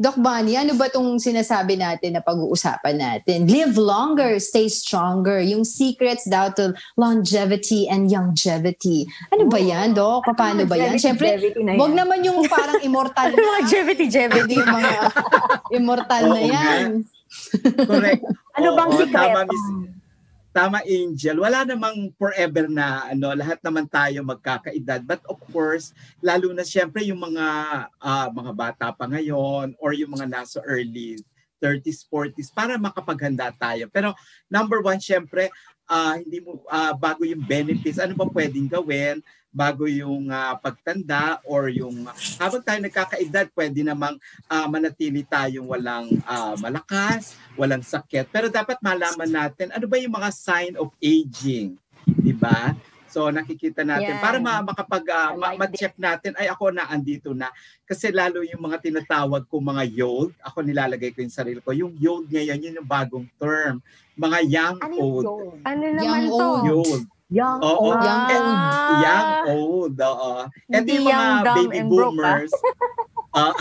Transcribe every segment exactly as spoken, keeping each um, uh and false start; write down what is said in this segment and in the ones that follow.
Doc Bonnie, ano ba itong sinasabi natin na pag-uusapan natin? Live longer, stay stronger. Yung secrets daw to longevity and longevity. Ano ba yan, Doc? Paano ba yan? Siyempre, wag naman yung parang immortal na. Longevity, longevity. Yung mga immortal na yan. Correct. Ano bang secret? Tama, Miss, tama, Angel. Wala namang forever na ano, lahat naman tayo magkakaedad. But of course, lalo na siyempre yung mga uh, mga bata pa ngayon or yung mga nasa early thirties, forties para makapaghanda tayo. Pero number one, siyempre, uh, hindi mo uh, bago yung benefits, ano ba pwedeng gawin? Bago yung uh, pagtanda or yung uh, habang tayo nagkakaedad, pwede namang uh, manatili tayong walang uh, malakas, walang sakit. Pero dapat malaman natin, ano ba yung mga sign of aging? Diba? So nakikita natin, yeah. para ma- makapag uh, ma- like ma-check natin, ay ako na andito na. Kasi lalo yung mga tinatawag ko mga yold, ako nilalagay ko yung sarili ko. Yung yold ngayon, yun yung bagong term. Mga young ano old. Yold? Ano naman young to? Old. Yold. Young Oo, old. Young old. Young old. Oo. Ito Hindi yung mga young, dumb, baby and broke, boomers. Uh,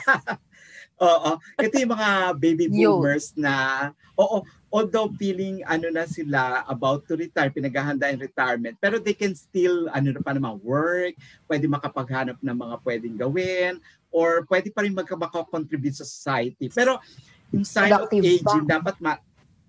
oo. Ito yung mga baby boomers na, oo, although feeling ano na sila about to retire, pinaghahanda yung retirement, pero they can still, ano na pa naman, work, pwede makapaghanap ng mga pwedeng gawin, or pwede pa rin magka-contribute sa society. Pero yung sign Productive of aging, ba? dapat ma-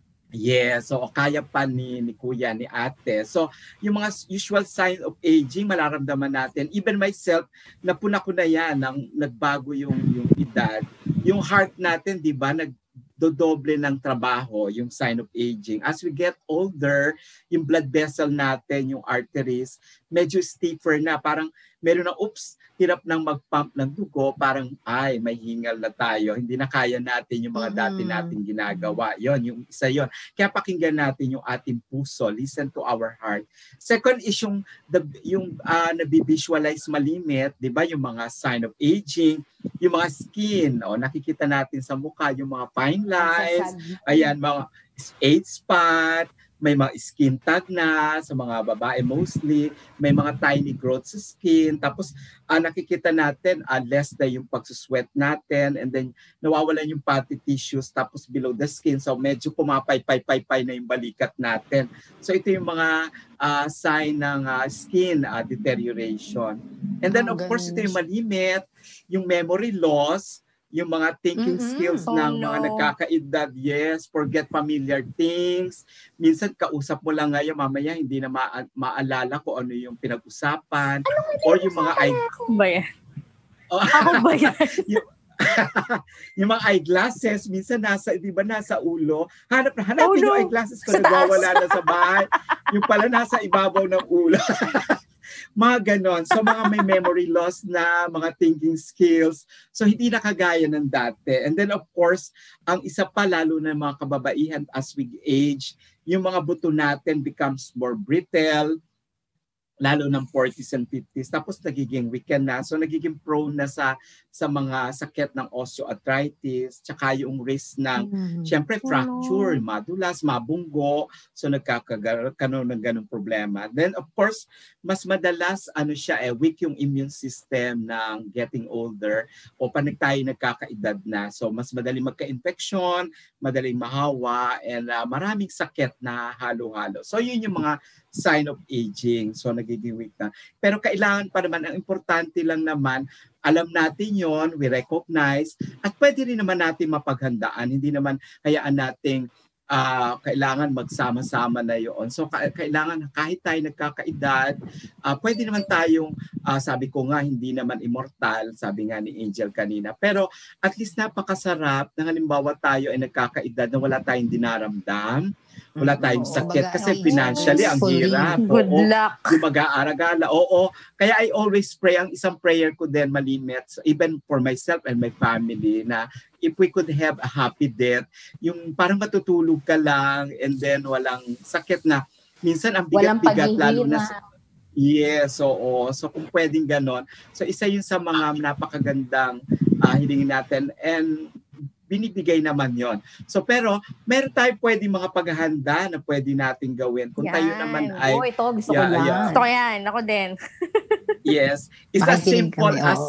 Yes, so kaya pa ni, ni kuya, ni ate. So yung mga usual sign of aging, malaramdaman natin. Even myself, napuna ko na yan, nang nagbago yung, yung edad. Yung heart natin, di ba, nagdodoble ng trabaho, yung sign of aging. As we get older, yung blood vessel natin, yung arteries, medyo stiffer na. Parang meron na, oops, hirap nang mag-pump ng dugo, parang, ay, may hingal na tayo. Hindi na kaya natin yung mga mm-hmm. dati nating ginagawa. Yon, yung isa yon. Kaya pakinggan natin yung ating puso. Listen to our heart. Second is yung, the, yung uh, nabivisualize malimit, di ba? Yung mga sign of aging, yung mga skin, o, nakikita natin sa mukha, yung mga fine lines, ayan, mga age spot, may mga skin tag na sa mga babae mostly, may mga tiny growth sa skin, tapos uh, nakikita natin uh, less na yung pagsusweat natin, and then nawawalan yung fatty tissues tapos below the skin, so medyo pumapay-pay-pay na yung balikat natin. So ito yung mga uh, sign ng uh, skin uh, deterioration. And then oh, of course ito yung malimit, yung memory loss, yung mga thinking mm-hmm. skills oh, ng no. mga nagkakaedad, yes, forget familiar things. Minsan kausap mo lang ngayon, mamaya hindi na ma- maalala kung ano yung pinag-usapan. Ano or yung mga eye... Ako ba yan? Oh, ako ba yan? yung, yung mga eyeglasses, minsan nasa, di ba, nasa ulo. Hanap na, hanapin oh, no. yung eyeglasses ko, nagwawala na sa bahay. Yung pala nasa ibabaw ng ulo. Mga ganon. So mga may memory loss na, mga thinking skills. So hindi na kagaya ng dati. And then of course, ang isa pa lalo na mga kababaihan as we age, yung mga buto natin becomes more brittle, lalo ng forties and fifties. Tapos nagiging weaken na. So nagiging prone na sa sa mga sakit ng osteoarthritis, tsaka yung risk ng, mm-hmm. syempre, fracture, oh. madulas, mabunggo. So nagkakaroon ng ganong problema. Then of course, mas madalas, ano siya, eh, weak yung immune system ng getting older o pag tayo nagkakaedad na. So mas madaling magka-infection, madaling mahawa, and uh, maraming sakit na halo-halo. So yun yung mga sign of aging. So nagiging weak na. Pero kailangan pa naman, ang importante lang naman, alam natin yon, we recognize, at pwede rin naman natin mapaghandaan. Hindi naman hayaan nating uh, kailangan magsama-sama na yon. So ka- kailangan kahit tayo nagkakaedad, uh, pwede naman tayong, uh, sabi ko nga, hindi naman immortal, sabi nga ni Angel kanina. Pero at least napakasarap na halimbawa tayo ay nagkakaedad na wala tayong dinaramdam, wala tayong sakit kasi financially ang hirap. Good luck. Yung mag-aaragala. Oo. Kaya I always pray, ang isang prayer ko din malimit, even for myself and my family, na if we could have a happy death, yung parang matutulog ka lang and then walang sakit na. Minsan ang bigat-bigat lalo na sa... Yes, oo. So kung pwedeng ganon. So isa yun sa mga napakagandang uh, hilingin natin, and binibigay naman yon. So pero meron tayo pwedeng mga paghahanda na pwede nating gawin. Kung yan. Tayo naman ay... Oh, ito, gusto yeah, ko yan. Yeah. Gusto ko yan. Ako din. Yes. It's as simple kami, as... Oh.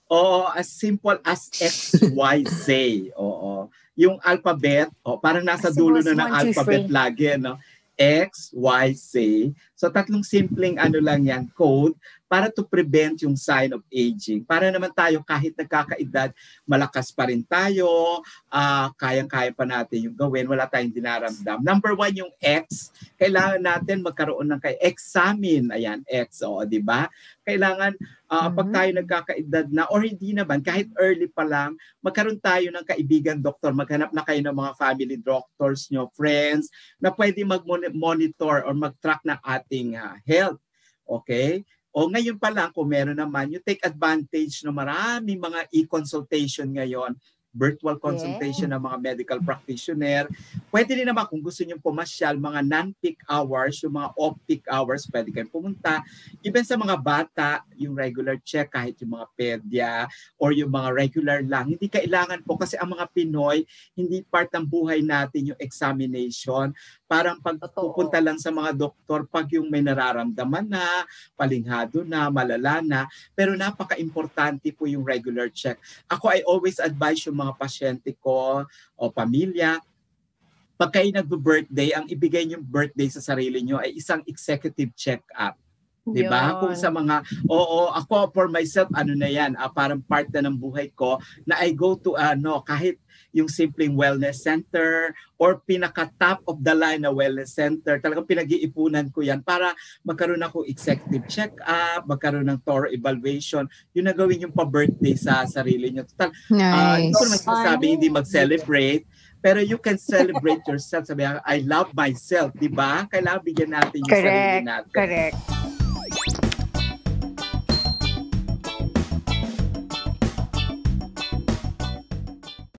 Oo, as simple as X, Y, Z. Oo. Yung alphabet, oh, parang nasa dulo na ng alphabet lagi, no? X, Y, Z. So tatlong simpleng ano lang yan, code para to prevent yung sign of aging. Para naman tayo kahit nagkakaedad, malakas pa rin tayo, uh, kayang-kaya pa natin yung gawin, wala tayong dinaramdam. Number one, yung X, kailangan natin magkaroon ng kay examine. Ayan, X, o, di ba? Kailangan, uh, mm-hmm. pag tayo nagkakaedad na, or hindi naman, kahit early pa lang, magkaroon tayo ng kaibigan doktor, maghanap na kayo ng mga family doctors nyo, friends, na pwede mag-monitor or mag-track ng ating uh, health. Okay? O ngayon pa lang, kung meron naman, you take advantage ng maraming mga e-consultation ngayon, virtual consultation yeah. ng mga medical practitioner. Pwede rin naman kung gusto nyo pumasyal, mga non-peak hours, yung mga off-peak hours, pwede kayong pumunta. Even sa mga bata, yung regular check, kahit yung mga pedya or yung mga regular lang, hindi kailangan po kasi ang mga Pinoy, hindi part ng buhay natin yung examination. Parang pag pupunta lang sa mga doktor, pag yung may nararamdaman na, palinghado na, malala na, pero napaka-importante po yung regular check. Ako, I always advise yung mga pasyente ko o pamilya, pag kayo nag-birthday, ang ibigay niyong birthday sa sarili niyo ay isang executive check-up. Diba? Kung sa mga, oo, ako for myself, ano na yan, uh, parang part na ng buhay ko, na I go to, ano, kahit yung simpleng wellness center or pinaka-top of the line na wellness center, talagang pinag-iipunan ko yan para magkaroon ako executive check-up, magkaroon ng thorough evaluation, yung nagawin yung pa-birthday sa sarili nyo. Total, nice. uh, hindi ko naman sinasabi hindi mag-celebrate, pero you can celebrate yourself. Sabi, I love myself, di ba? Kailangan bigyan natin yung correct, sarili natin. Correct.